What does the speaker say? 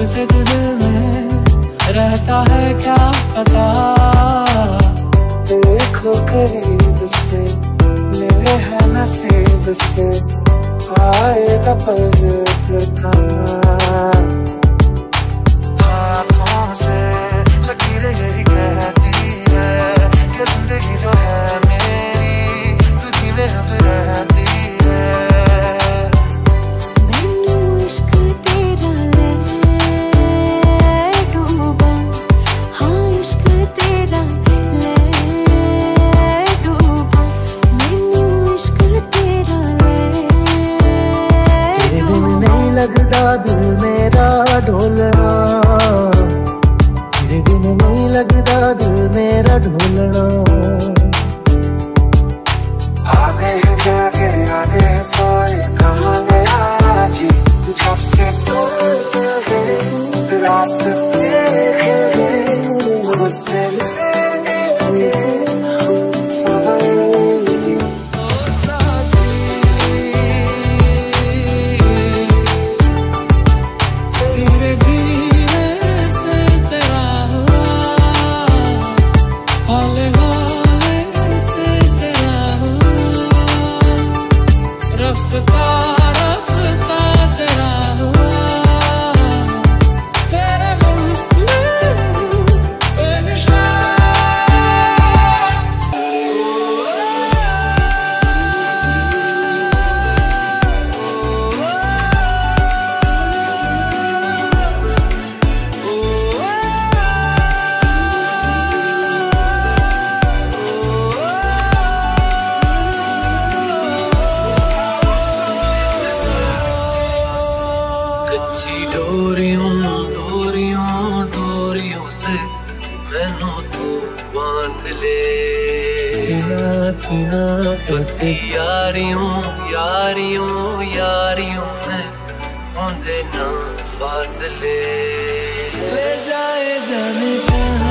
से दिल में रहता है क्या पता। देखो करीब से मिले हैं नसीब से, आएगा पल पता। हाथों से लकीरें यही कहती है कि जिंदगी जो है मेरी तुझी में अब रहती है। मैनू इश्क तेरा ले डूबा, हाँ इश्क तेरा ले डूबा, मैनू इश्क तेरा ले डूबा। नहीं लगता दिल मेरा ढोलना, तेरे बिन नहीं लगता दिल मेरा ढोलना। आधे हैं जागे आधे हैं सोए, कहाँ गया जी जब से तोड़ गए रास्ते खुद से लगे सबर डोरियों से मैनू तू बांध ले। छीना कैसे यारियों में होंदे ना फासले। ले जाए जाने का